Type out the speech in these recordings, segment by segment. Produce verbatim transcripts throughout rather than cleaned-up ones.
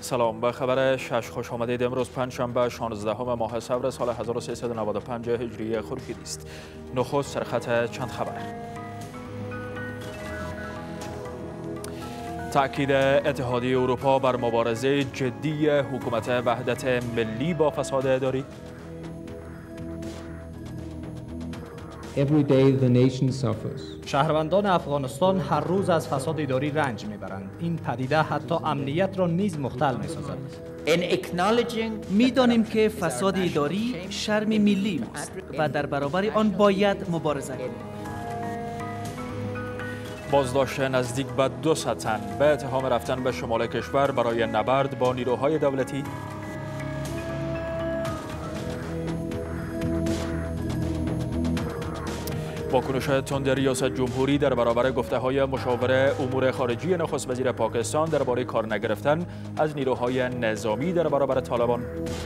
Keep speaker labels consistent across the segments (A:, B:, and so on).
A: سلام، به خبر شش خوش آمدید. امروز پنجشنبه شانزدهم ماه صفر سال هزار و سیصد و نود و پنج هجری خورشیدی است. نخست سرخط چند خبر. تأکید اتحادیه اروپا بر مبارزه جدی حکومت وحدت ملی با فساد اداری.
B: Every day the nation suffers.
C: شهروندان افغانستان هر روز از فساد اداری رنج میبرند. این پدیده حتی امنیت را نیز مختل میسازد.
D: میدانیم که فساد اداری شرم ملی است و در برابر آن باید مبارزه کنیم.
A: بازداشت نزدیک به دوصد تن به اتهام رفتن به شمال کشور برای نبرد با نیروهای دولتی. واکنش تند ریاست جمهوری در برابر گفته‌های مشاور امور خارجی نخست وزیر پاکستان درباره کار نگرفتن از نیروهای نظامی در برابر طالبان.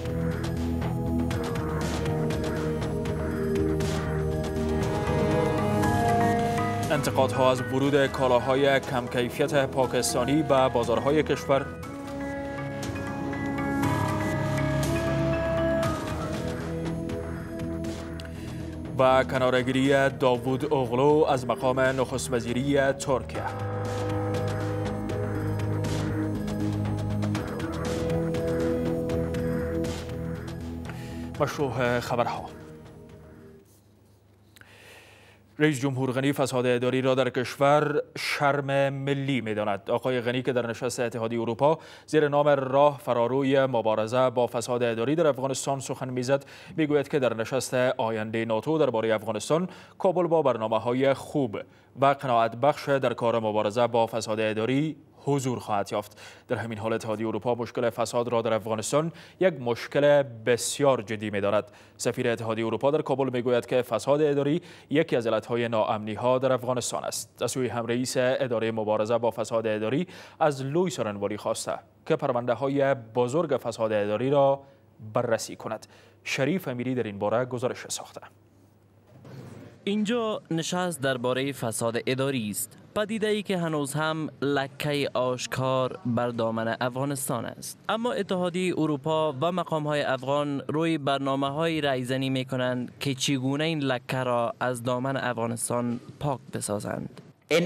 A: انتقادها از ورود کالاهای کم کیفیت پاکستانی به بازارهای کشور. و کناره‌گیری داوود اوغلو از مقام نخست وزیری ترکیه. مشروع خبرها. رئیس جمهور غنی فساد اداری را در کشور شرم ملی می‌داند. آقای غنی که در نشست اتحادیه اروپا زیر نام راه فراروی مبارزه با فساد اداری در افغانستان سخن می‌زد، می‌گوید که در نشست آینده ناتو درباره افغانستان کابل با برنامه‌های خوب و قناعت بخش در کار مبارزه با فساد اداری حضور خواهد یافت. در همین حال اتحادیه اروپا مشکل فساد را در افغانستان یک مشکل بسیار جدی می‌داند. سفیر اتحادیه اروپا در کابل می‌گوید که فساد اداری یکی از علت‌های ناامنی‌ها در افغانستان است. از سوی هم رئیس اداره مبارزه با فساد اداری از لوی سارنوالی خواسته که پرونده‌های بزرگ فساد اداری را بررسی کند. شریف امیری در این باره گزارش ساخته.
E: اینجا نشست درباره فساد اداری است. پدیده‌ای که هنوز هم لکه آشکار بر دامن افغانستان است. اما اتحادیه اروپا و مقام‌های افغان روی برنامه‌های رایزنی می‌کنند که چگونه این لکه را از دامن افغانستان پاک بسازند.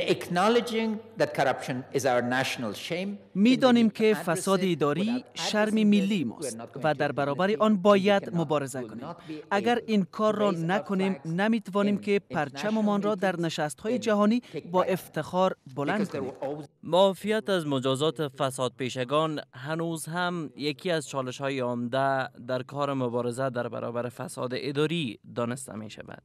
D: می‌دانیم که فساد اداری شرم ملی ماست و در برابر آن باید مبارزه کنیم. اگر این کار را نکنیم نمی‌توانیم که پرچممان را در نشست‌های جهانی با افتخار بلند کنیم.
E: معافیت از مجازات فساد پیشگان هنوز هم یکی از چالش‌های عمده در کار مبارزه در برابر فساد اداری دانسته می‌شود.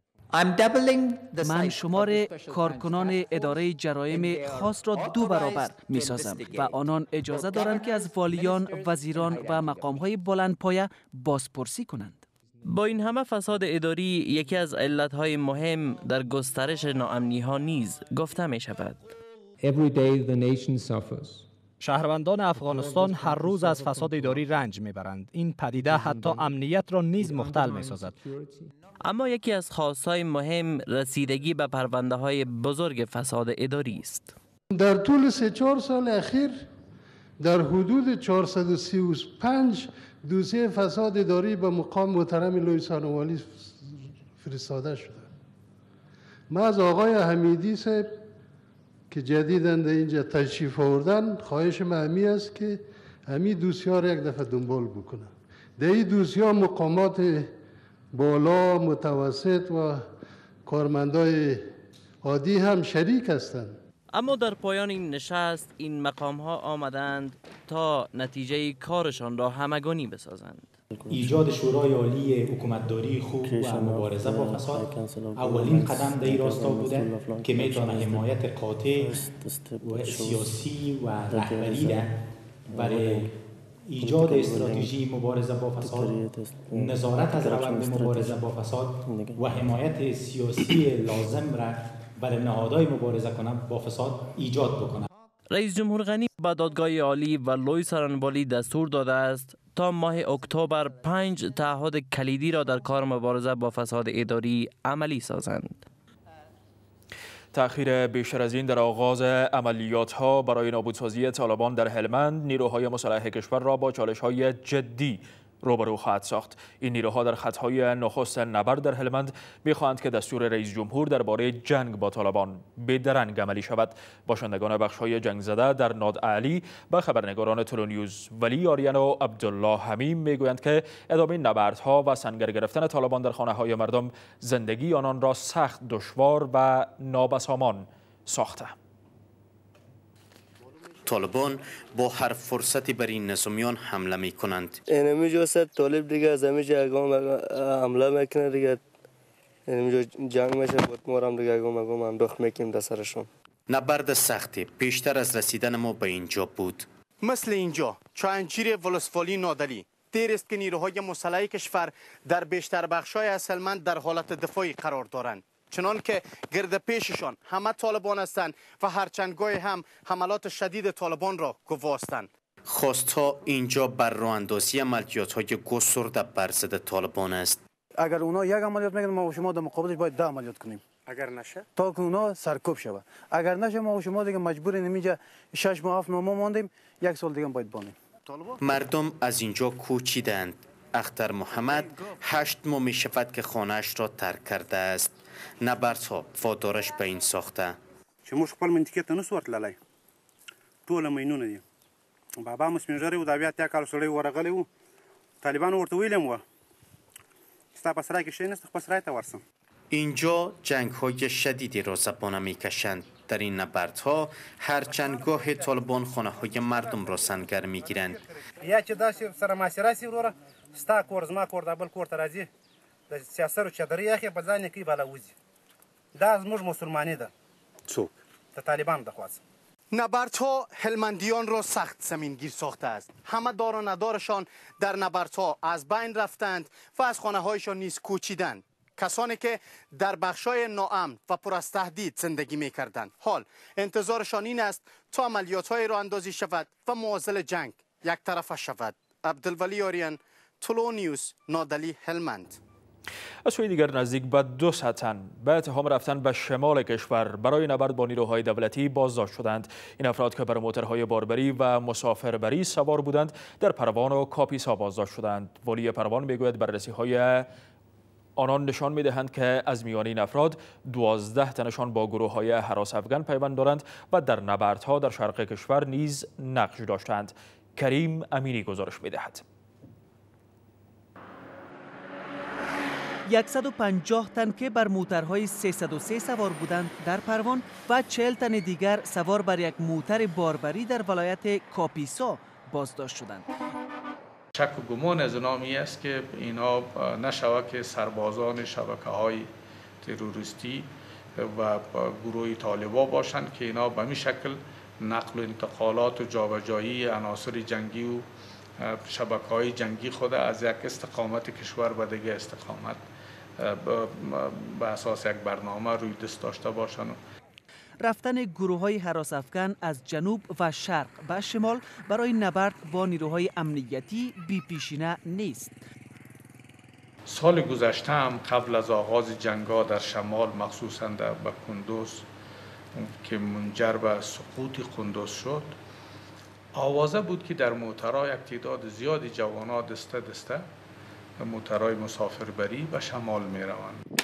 D: من شمار کارکنان اداره جرایم خاص را دو برابر می سازم و آنان اجازه دارند که از والیان، وزیران و مقام‌های بلندپایه بازپرسی کنند.
E: با این همه فساد اداری یکی از علتهای مهم در گسترش ناامنی‌ها نیز گفته می شود.
B: Every day the nation suffers.
C: شهروندان افغانستان هر روز از فساد اداری رنج میبرند. این پدیده حتی امنیت را نیز مختل میسازد.
E: اما یکی از خواستهای مهم رسیدگی به پرونده های بزرگ فساد اداری است.
F: در طول سه چهار سال اخیر در حدود چهارصد و سی و پنج دوسیه فساد اداری به مقام محترم لوی سارنوالی فرستاده شده. من از آقای حمیدی صاحب که جدیداً در اینجا تشریف آوردن خواهش من همی است که همی دوسیه را یک دفعه دنبال بکنن. در این دوسیه مقامات بالا، متوسط و کارمندای عادی هم شریک هستند.
E: اما در پایان این نشست این مقام ها آمدند تا نتیجه کارشان را همگانی بسازند.
G: ایجاد شورای عالی حکومتداری خوب و مبارزه با فساد اولین قدم در این راستا بوده که میتونه حمایت قاطع و سیاسی و رهبری ده برای ایجاد استراتژی مبارزه با فساد، نظارت از روند مبارزه با فساد و حمایت سیاسی لازم را برای نهادهای مبارزه کنند با فساد ایجاد بکنند.
E: رئیس جمهور غنی به دادگاه عالی و لوی سارنوالی دستور داده است تا ماه اکتبر پنج تعهد کلیدی را در کار مبارزه با فساد اداری عملی سازند.
A: تأخیر بیشتر از این در آغاز عملیات‌ها برای نابودسازی طالبان در هلمند نیروهای مسلح کشور را با چالش‌های جدی روبرو خواهد ساخت. این نیروها در خطهای نخست نبرد در هلمند می‌خواهند که دستور رئیس جمهور درباره جنگ با طالبان بی‌درنگ عملی شود. باشندگان بخش‌های جنگ زده در نادعلی و خبرنگاران تلونیوز ولی آریان و عبدالله حمیم میگویند که ادامه نبردها و سنگر گرفتن طالبان در خانه‌های مردم زندگی آنان را سخت دشوار و نابسامان ساخته.
H: طالبان با هر فرصتی بر این نظامیان حمله می کنند.
I: اینجا صد طالب دیگه از همینجا اگام حمله میکنه دیگه، اینجا جنگ میشه بود مورم دیگه اگام اگام انداخت میکنیم در سرشون.
H: نبرد سختی پیشتر از رسیدن ما به اینجا بود.
J: مثل اینجا چاینچیر ولسوالی نادلی دیر است که نیروهای مسلح کشور در بیشتر بخش‌های از هلمند در حالت دفاعی قرار دارند، چنان که گرد پیششان همه طالبان هستند و هرچندگاه هم حملات شدید طالبان را گواستند.
H: خواستها اینجا بر راه اندازی عملیات‌های گسترده بر ضد طالبان است.
K: اگر اونا یک عملیات میکنن ما و شما در مقابلش باید ده عملیات کنیم.
J: اگر نشه
K: تا که اونا سرکوب شود. اگر نشه ما و شما دیگه مجبوریم اینجا شش ماه هفت ماه ماندیم، یک سال دیگه باید بانیم.
H: مردم از اینجا کوچیدند. اختر محمد هشت ماه می شود که خانه‌اش را ترک کرده است. نبردها وادارش به این ساخته.
L: شما خپل منطقه ته نسو ورتللی ټول مینونه دي بابا مو سپینږیری و د بیا اتیا کال سړی ورغلی و طالبان ورته ویلي مو ستا په سرای کې شی نسته خپل سرای ته ورسم.
H: اینجا جنگ های شدیدی را زبانه می کشند. در این نبردها هرچندگاه طالبان خانه های مردم را سنگر می گیرند.
L: یا چې داسې سره ماسره سی وروره ستا کور زما کور د بل کور ته راځي د سیاسر چادرې اخی په ځان کې بالا وځي. دا زموږ مسلمانی ده.
J: څوک؟
L: د طالبان د خواست.
J: نبردها هلمندیان را سخت زمینگیر ساخته است. همه دار و ندارشان در نبردها از بین رفتند و از خانه هایشان نیز کوچیدند. کسانی که در بخشای ناامن و پر از تهدید زندگی می کردند حال انتظارشان این است تا عملیات های راه اندازی شود و معضل جنگ یک طرفه شود. عبدالولی آریان، تلونیوز، نادلی، هلمند.
A: از سوی دیگر نزدیک به دو صد تن به اتهام رفتن به شمال کشور برای نبرد با نیروهای دولتی بازداشت شدند. این افراد که بر موتورهای باربری و مسافربری سوار بودند در پروان و کاپیسا بازداشت شدند. ولی پروان میگوید بررسی‌های آنان نشان می‌دهند که از میان این افراد دوازده تنشان با گروه‌های هراس افغان پیوند دارند و در نبردها در شرق کشور نیز نقش داشتند. کریم امینی گزارش می‌دهد.
D: صد و پنجاه تن که بر موترهای سیصد و سه سوار بودند در پروان و چهل تن دیگر سوار بر یک موتر باربری در ولایت کاپیسا بازداشت شدند.
M: شک و گمان از نامی است که اینا نشود که سربازان شبکه های تروریستی و گروه طالبا باشند که اینا به می شکل نقل و انتقالات و جابجایی عناصر جنگی و شبکه های جنگی خود از یک استقامت کشور به دیگه استقامت به اساس یک برنامه روی دست داشته باشند.
D: رفتن گروه های هراس افغان از جنوب و شرق و شمال برای نبرد با نیروهای امنیتی بی پیشینه نیست.
M: سال گذشته هم قبل از آغاز جنگ‌ها در شمال مخصوصاً در کندوز که منجر به سقوط کندوز شد، آوازه بود که در موترها یک تعداد زیادی جوان‌ها دسته دسته موترهای مسافربری به شمال می روند.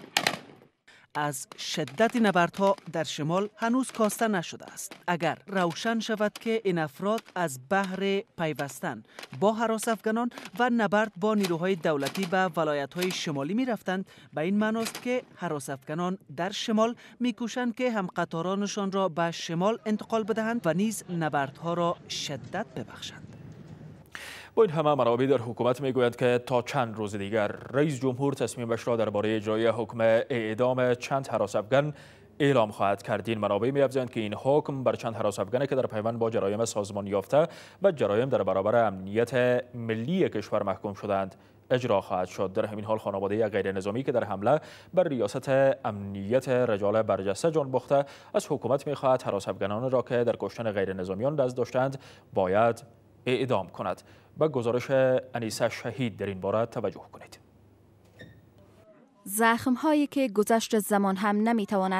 D: از شدت نبردها در شمال هنوز کاسته نشده است. اگر روشن شود که این افراد از بهر پیوستن با هراس افغانان و نبرد با نیروهای دولتی به ولایت‌های شمالی می رفتند، به این معنی است که هراس افغانان در شمال می کوشند که هم قطارانشان را به شمال انتقال بدهند و نیز نبردها را شدت ببخشند.
A: با این همه منابع در حکومت میگویند که تا چند روز دیگر رئیس جمهور تصمیمش را درباره اجرای حکم اعدام چند هراس افغان اعلام خواهد کرد. این منابع می‌افزایند که این حکم بر چند هراس افغانی که در پیوند با جرایم سازمان یافته و جرایم در برابر امنیت ملی کشور محکوم شدند اجرا خواهد شد. در همین حال خانواده غیر نظامی که در حمله بر ریاست امنیت رجال برجسته جان باخته از حکومت می‌خواهد هراس افغانان را که در کشتن غیر نظامیان دست داشتند باید اعدام کند. با گزارش انیسه شهید در این باره توجه کنید.
N: زخم هایی که گذشت زمان هم نمی تواند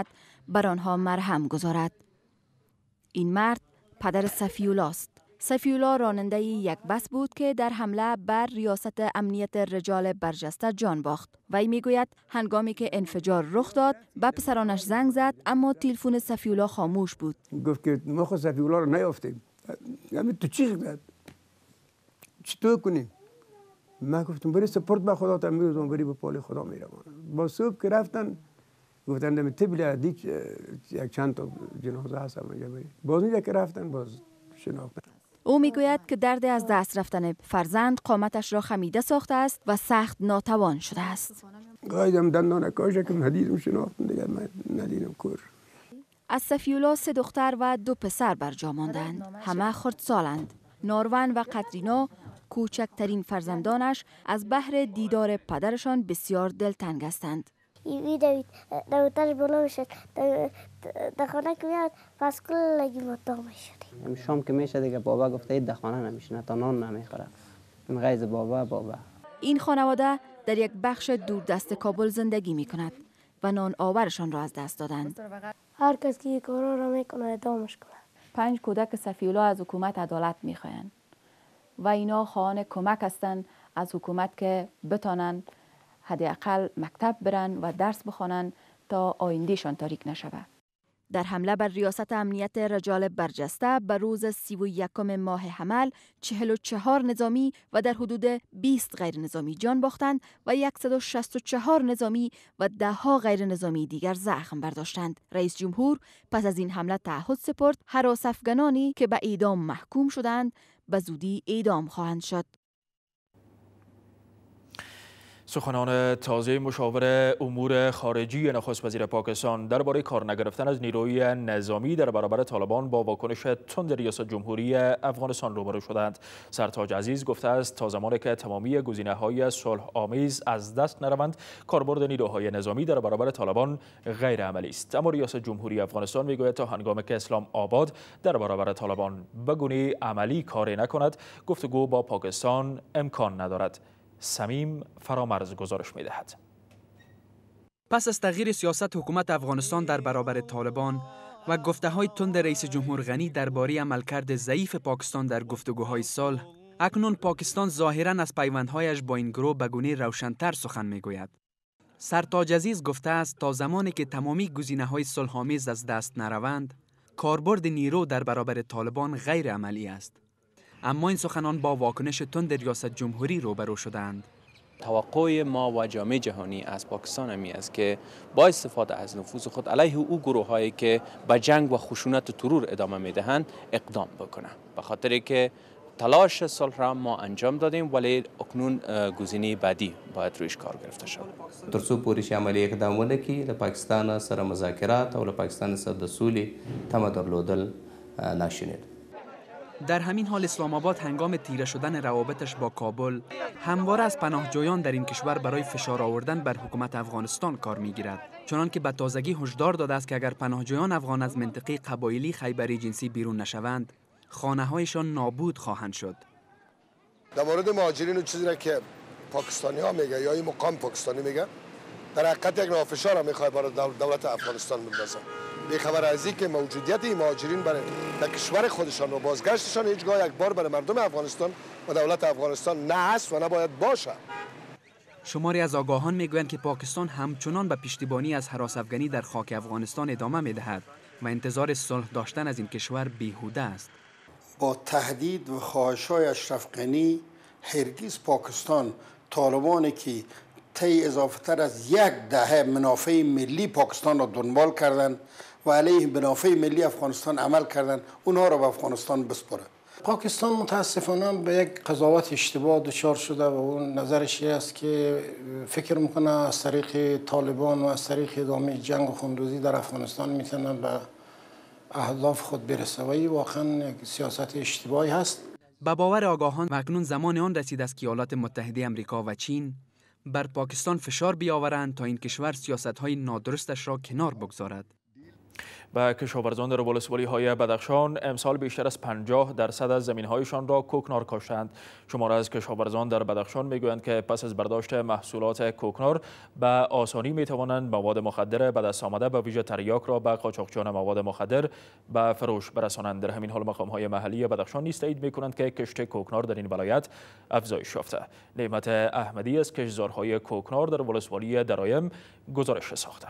N: بر آنها مرهم گذارد. این مرد پدر صفی‌الله است. صفی‌الله راننده یک بس بود که در حمله بر ریاست امنیت رجال برجسته جان باخت. وی میگوید هنگامی که انفجار رخ داد به پسرانش زنگ زد اما تلفن صفی‌الله خاموش بود.
O: گفت که ما خود صفی‌الله رو نیافتیم. همین تو چی کرد؟ چطور کنیم؟ من گفتم بری سپورت به خدا تا میروزم بری به پال خدا میرم. با صبح که رفتن گفتن نمی تبلی دیچ یک چند تا جنازه هست اونجا بری. باز اینجا که رفتن باز شناختن.
N: او میگوید که درد از دست رفتن فرزند قامتش را خمیده ساخته است و سخت ناتوان شده است.
O: گاهی دندان کاشه که ندیدم شناختم دیگر من ندیدم کور.
N: از صفی‌الله سه دختر و دو پسر بر جا ماندند. همه خردسالند. ناروان و قطرینا کوچکترین فرزندانش از بحر دیدار پدرشان بسیار دلتنگ هستند.
P: این دوید دوتاش بالا میشد در خانه که میاد پس کل لگی مطاق میشد.
Q: شام که میشه دیگه بابا گفته اید در خانه نمیشینه تا نان نمیخوره. این غیظ بابا بابا.
N: این خانواده در یک بخش دوردست کابل زندگی میکند و نان آورشان را از دست دادند.
P: هر کس که کارا را میکنه ادامش کنه.
N: پنج کودک صفی‌الله از حکومت عدالت میخواهند و اینا خواهان کمک هستند از حکومت که بتانند حداقل مکتب برن و درس بخوانند تا آیندهشان تاریک نشود. در حمله بر ریاست امنیت رجال برجسته به روز سی و یکم ماه حمل چهل و چهار نظامی و در حدود بیست غیر نظامی جان باختند و صد و شصت و چهار نظامی و ده ها غیر نظامی دیگر زخم برداشتند. رئیس جمهور پس از این حمله تعهد سپرد هراس افغانانی که به اعدام محکوم شدند به زودی اعدام خواهند شد.
A: سخنان تازه مشاور امور خارجی نخست وزیر پاکستان درباره کار نگرفتن از نیروی نظامی در برابر طالبان با واکنش تند ریاست جمهوری افغانستان روبرو شدند. سرتاج عزیز گفته است تا زمانی که تمامی گزینه‌های صلح آمیز از دست نروند کاربرد نیروهای نظامی در برابر طالبان غیر عملی است. اما ریاست جمهوری افغانستان میگوید تا هنگامی که اسلام آباد در برابر طالبان به گونه عملی کاری نکند گفتگو با پاکستان امکان ندارد. سمیم فرامرز گزارش می‌دهد.
R: پس از تغییر سیاست حکومت افغانستان در برابر طالبان و گفته‌های تند رئیس جمهور غنی درباره عملکرد ضعیف پاکستان در گفتگوهای صلح، اکنون پاکستان ظاهراً از پیوندهایش با این گروه به گونه روشن‌تر سخن می‌گوید. سرتاج عزیز گفته است تا زمانی که تمامی گزینه‌های صلح‌آمیز از دست نروند، کاربرد نیرو در برابر طالبان غیر عملی است. اما این سخنان با واکنش تند ریاست جمهوری روبرو شدند.
S: توقع ما و جامعه جهانی از پاکستان همی است که با استفاده از نفوذ خود علیه او گروه هایی که به جنگ و خشونت و ترور ادامه میدهند اقدام بکنه. به خاطر که تلاش صلح را ما انجام دادیم ولی اکنون گزینه بعدی باید رویش کار گرفته شود.
T: ترڅو پولیس عملی اقدام ونکړي د پاکستان سره مذاکرات او له پاکستان سره د سولې تمه درلودل ناشونی.
R: در همین حال اسلام آباد هنگام تیره شدن روابطش با کابل همواره از پناهجویان در این کشور برای فشار آوردن بر حکومت افغانستان کار میگیرد، چنان که به تازگی هشدار داده است که اگر پناهجویان افغان از منطقه قبایلی خیبر جنسی بیرون نشوند خانه‌هایشان نابود خواهند شد.
U: در مورد مهاجرین و چیزی را که پاکستانی ها میگه یا این مقام پاکستانی میگه در حقیقت یک نوع فشار میخواد برای دولت افغانستان بندازه. بی‌خبر از این که موجودیت این مهاجرین برای در کشور خودشان و بازگشتشان هیچگاه یک بار برای مردم افغانستان و دولت افغانستان نه است و نه باید باشه.
R: شماری از آگاهان میگویند که پاکستان همچنان به پشتیبانی از هراس افغانی در خاک افغانستان ادامه میدهد و انتظار صلح داشتن از این کشور بیهوده است.
V: با تهدید و خواهش‌های اشرف غنی هرگز پاکستان طالبانی که طی اضافه تر از یک دهه منافع ملی پاکستان را دنبال کردند و علیه منافع ملی افغانستان عمل کردند اونها را به افغانستان بسپاره. پاکستان متاسفانه به یک قضاوت اشتباه دچار شده و اون نظرش است که فکر میکنه از طریق طالبان و از طریق ادامه جنگ و خونریزی در افغانستان میتونن به اهداف خود برسه و این واقعا سیاست اشتباهی هست.
R: به باور آگاهان اکنون زمان آن رسید است که ایالات متحده آمریکا و چین بر پاکستان فشار بیاورند تا این کشور سیاست‌های نادرستش را کنار بگذارد.
A: و کشاورزان در ولسوالی های بدخشان امسال بیشتر از پنجاه درصد از زمین هایشان را کوکنار کاشتند. شماره از کشاورزان در بدخشان میگویند که پس از برداشت محصولات کوکنار به آسانی می توانند مواد مخدر به دست آمده به ویژه تریاک را به قاچاقچیان مواد مخدر به فروش برسانند. در همین حال مقام های محلی بدخشان نیز تایید می کنند که کشت کوکنار در این ولایت افزایش یافته. نعمت احمدی از کشتزارهای کوکنار در ولسوالی درایم گزارش ساخته.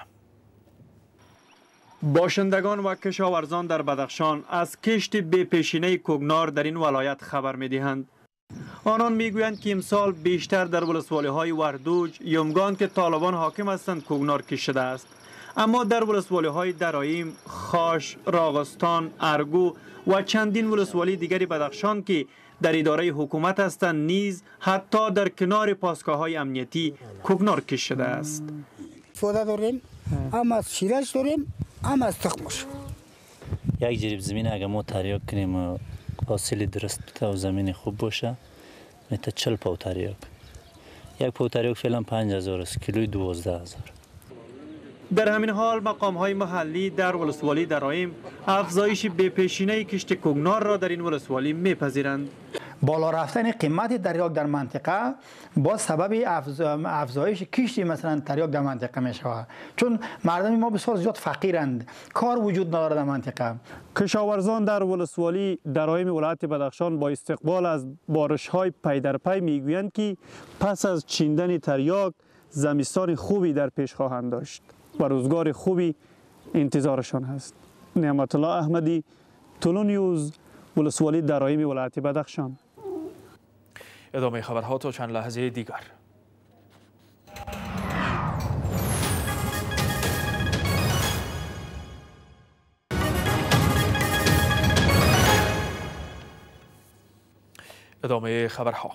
B: باشندگان و کشاورزان در بدخشان از کشت بی پیشینه کوکنار در این ولایت خبر می دهند. آنان می گویند که امسال بیشتر در ولسوالی های وردوج، یمگان که طالبان حاکم هستند کوکنار کشیده است. اما در ولسوالی های درایم، خاش، راغستان، ارگو و چندین ولسوالی دیگری بدخشان که در اداره حکومت هستند نیز حتی در کنار پاسگاه های امنیتی کوکنار کشیده است.
C: فوده داریم، هم از شیرش داریم، هم از تخمش.
W: یک جریب زمین اگر ما تریاک کنیم و حاصل درست و زمین خوب باشه میته چل پاو تریاک. یک پاو تریاک فعلا پنج هزار است، کیلوی دوازده هزار.
B: در همین حال مقام های محلی در ولسوالی درایم افزایش بی پیشینه کشت کوکنار را در این ولسوالی میپذیرند.
C: بالا رفتن قیمت تریاک در منطقه با سبب افزایش کشت مثلا تریاک در منطقه می شود، چون مردم ما بسیار زیاد فقیرند، کار وجود ندارد در منطقه.
B: کشاورزان در ولسوالی درایم ولایت بدخشان با استقبال از بارش های پی در پی میگویند که پس از چیندن تریاک زمستان خوبی در پیش خواهند داشت و روزگار خوبی انتظارشان هست. نعمت الله احمدی، طلو نیوز، ولسوالی درایم ولایت بدخشان.
A: ادامه خبرها تا چند لحظه دیگر. ادامه خبرها.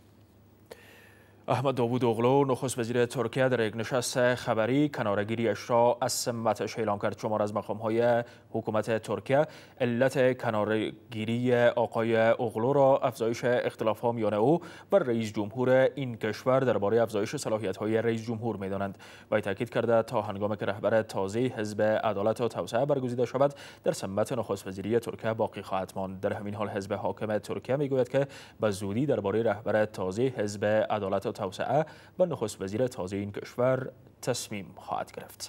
A: احمد داوود اوغلو نخست وزیر ترکیه در یک نشست خبری کنارگیریش را از سمتش اعلام کرد. شمار از مقام‌های حکومت ترکیه علت کنارگیری آقای اوغلو را افزایش اختلاف‌ها میان او و رئیس جمهور این کشور درباره افزایش صلاحیت‌های رئیس جمهور می‌دانند. وی تاکید کرده تا هنگامی که رهبر تازه حزب عدالت و توسعه برگزیده شود در سمت نخست وزیری ترکیه باقی خواهد ماند. در همین حال حزب حاکم ترکیه میگوید که به زودی درباره رهبر تازه حزب عدالت و توسعه و نخست وزیر تازه این کشور تصمیم خواهد گرفت.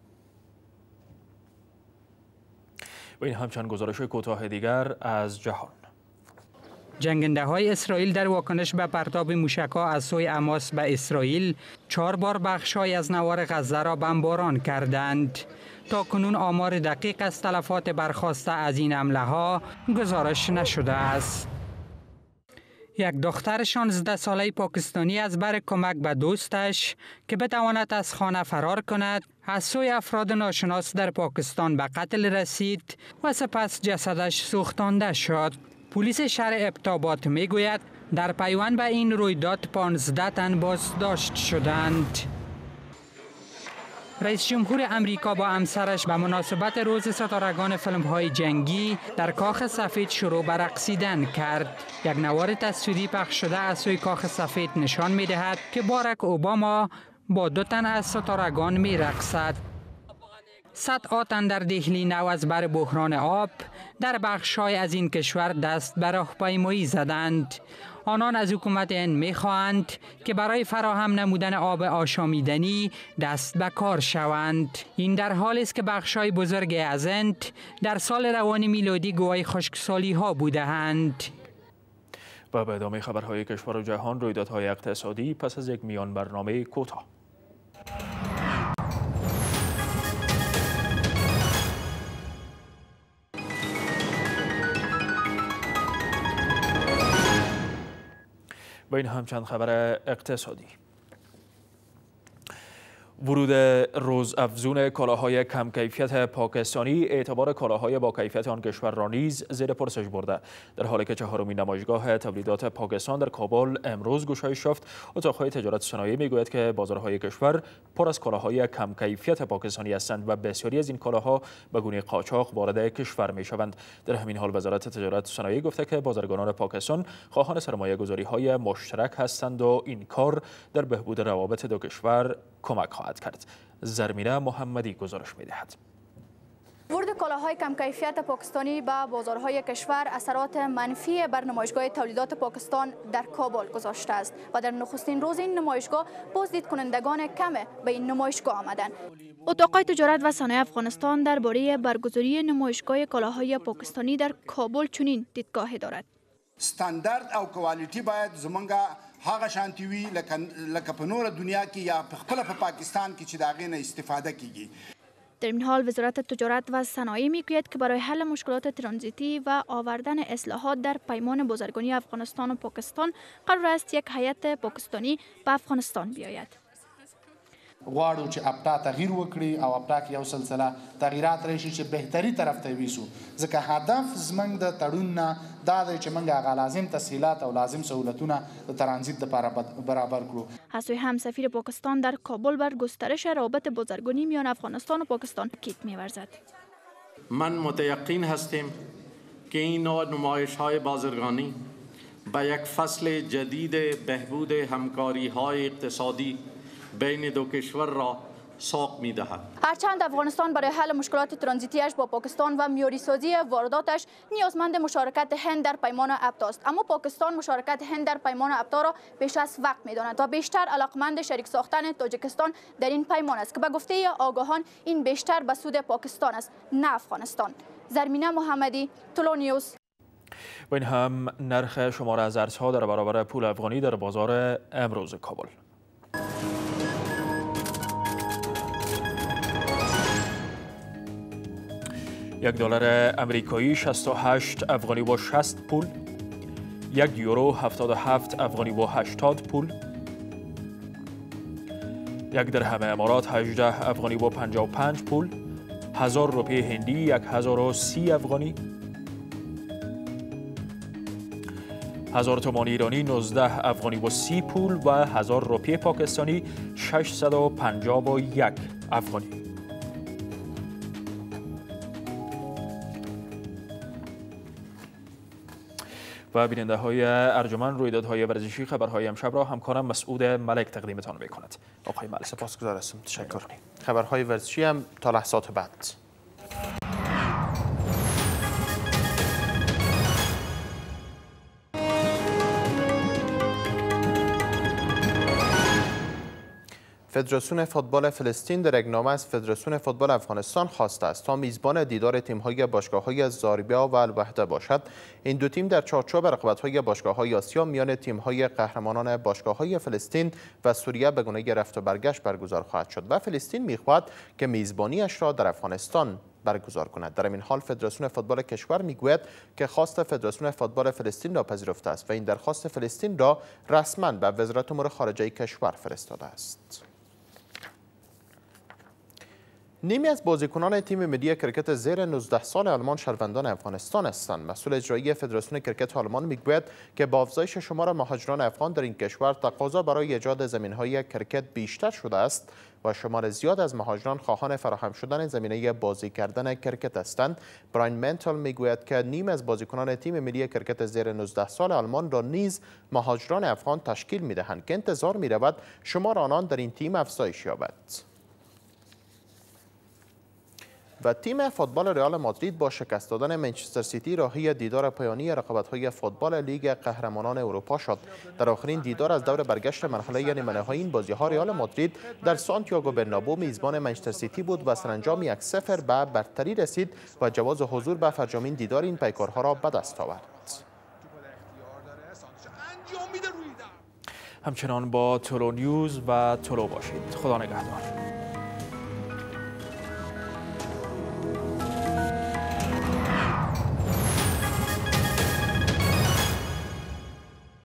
A: و این همچنین گزارش کوتاه دیگر از جهان.
X: جنگنده های اسرائیل در واکنش به پرتاب موشک‌ها از سوی حماس به اسرائیل چهار بار بخش‌های از نوار غزه را بمباران کردند. تا کنون آمار دقیق از تلفات برخاسته از این حمله ها گزارش نشده است. یک دختر شانزده ساله پاکستانی از بر کمک به دوستش که بتواند از خانه فرار کند از سوی افراد ناشناس در پاکستان به قتل رسید و سپس جسدش سوختانده شد. پلیس شهر ابتابات میگوید در پیوند به این رویداد پانزده تن بازداشت شدند. رئیس جمهور امریکا با همسرش به مناسبت روز ستارگان فیلم های جنگی در کاخ سفید شروع به رقصیدن کرد. یک نوار تصویری پخش شده از سوی کاخ سفید نشان می دهد که باراک اوباما با دو تن از ستارگان می رقصد. صدها تن در دهلی نو از بر بحران آب در بخش‌های از این کشور دست به راهپیمایی زدند. آنان از حکومت هند می‌خواهند که برای فراهم نمودن آب آشامیدنی دست به کار شوند. این در حالی است که بخش‌های بزرگ از هند در سال روان میلادی گواه خشکسالی‌ها بودند.
A: و به ادامه خبرهای کشور و جهان، رویدادهای اقتصادی پس از یک میان برنامه کوتاه. و این هم چند خبر اقتصادی. ورود روزافزون کالاهای کم کیفیت پاکستانی اعتبار کالاهای با کیفیت آن کشور را نیز زیر پرسش برده. در حالی که چهارمین نمایشگاه تولیدات پاکستان در کابل امروز گشایش یافت، اتاق‌های تجارت صنایع میگوید که بازارهای کشور پر از کالاهای کم کیفیت پاکستانی هستند و بسیاری از این کالاها به گونه قاچاق وارد کشور میشوند. در همین حال وزارت تجارت صنایع گفته که بازرگانان پاکستان خواهان سرمایه‌گذاری‌های مشترک هستند و این کار در بهبود روابط دو کشور کمک خواهد کرد. زرمینه محمدی گزارش می‌دهد.
Y: ورود
E: کالاهای کم کیفیت پاکستانی به بازارهای کشور اثرات منفی بر نمایشگاه تولیدات پاکستان در کابل گذاشته است و در نخستین روز این نمایشگاه بازدید کنندگان کم به این نمایشگاه آمدند. اتاق تجارت و صنایع افغانستان درباره برگزاری نمایشگاه کالاهای پاکستانی در کابل چنین دیدگاهی دارد.
F: استاندارد او کوالیټي باید زمونږ هغه شانتي وي لکه په نور دنیا کې یا په خپل په پاکستان کې چې د هغې نه استفاده کیږي.
E: در این حال وزارت تجارت و صنایع میگوید که برای حل مشکلات ترانزیتی و آوردن اصلاحات در پیمان بازرگانی افغانستان و پاکستان قرار است یک هیئت پاکستانی به افغانستان بیاید.
G: غواړو چې اپټا تغییر وکړي او اپټا کې یو سلسله تغییرات راشي چې بهتري طرف ته ویسو ځکه هدف زمنګ د تړون نه دا دی چې موږ هغه لازم تسهیلات او لازم سهولتونه د ترانزیت لپاره برابر کړو.
E: از سوی هم سفیر پاکستان در کابل بر گسترش روابط بازرگانی میان افغانستان و پاکستان تاکید می‌ورزد.
I: من متیقن هستم که این نوع نمایش‌های بازرگانی به یک فصل جدید بهبود همکاری‌های اقتصادی بین دو کشور را ساق می‌دهد.
E: هرچند افغانستان برای حل مشکلات ترانزیتیش با پاکستان و میاری سازی وارداتش نیازمند مشارکت هند در پیمان اپتا است، اما پاکستان مشارکت هند در پیمان اپتا را بیش از وقت می‌داند و بیشتر علاقمند شریک ساختن تاجیکستان در این پیمان است که به گفته آگاهان این بیشتر به سود پاکستان است نه افغانستان. زرمینه محمدی، طلوع نیوز.
A: و این هم نرخ شمار از ارزها در برابر پول افغانی در بازار امروز کابل. یک دلار امریکایی شصت و هشت افغانی با شصت پول، یک یورو هفتاد و هفت افغانی با هشتاد پول، یک درهم امارات هجده افغانی با پنجاه و پنج پول، هزار روپیه هندی یک هزار و سی افغانی، هزار تومان ایرانی نوزده افغانی با سی پول و هزار روپیه پاکستانی ششصد و پنجاه و یک افغانی. و بیننده های ارجمند رویدادهای ورزشی خبرهای امشب را همکارم مسعود ملک تقدیمتان می‌کند. آقای ملک
Y: سپاسگزار هستم. تشکر. خبرهای ورزشی هم تا لحظات بعد. فدراسیون فوتبال فلسطین در یک نامه از فدراسیون فوتبال افغانستان خواسته است تا میزبان دیدار تیم‌های باشگاه‌های زاربیا و الوحده باشد. این دو تیم در چارچوب رقابت‌های باشگاه‌های آسیا میان تیم‌های قهرمانان باشگاه‌های فلسطین و سوریه به گونه رفت و برگشت برگزار خواهد شد و فلسطین می‌خواهد که میزبانیش را در افغانستان برگزار کند. در این حال فدراسیون فوتبال کشور میگوید که خواست فدراسیون فوتبال فلسطین را پذیرفته است و این درخواست فلسطین را رسما به وزارت امور خارجه کشور فرستاده است. نیمی از بازیکنان تیم ملی کرکت زیر نوزده سال آلمان شهروندان افغانستان هستند. مسئول اجرایی فدراسیون کرکت آلمان میگوید که با افزایش شمار مهاجران افغان در این کشور تقاضا برای ایجاد زمین‌های کرکت بیشتر شده است و شمار زیاد از مهاجران خواهان فراهم شدن زمینه بازی کردن کرکت هستند. براین منتل میگوید که نیم از بازیکنان تیم ملی کرکت زیر نوزده سال آلمان را نیز مهاجران افغان تشکیل میدهند که انتظار میرود شمار آنان در این تیم افزایش یابد. و تیم فوتبال رئال مادرید با شکست دادن منچستر سیتی راهی دیدار پایانی رقابت‌های فوتبال لیگ قهرمانان اروپا شد. در آخرین دیدار از دور برگشت مرحله نیمه‌نهایی این بازی‌ها رئال مادرید در سانتیاگو برنابو میزبان منچستر سیتی بود و سرانجام یک صفر به برتری رسید و جواز حضور به فرجامین دیدار این پیکارها را به دست آورد.
A: همچنان با طلوع نیوز و طلوع باشید. خدا نگهدار.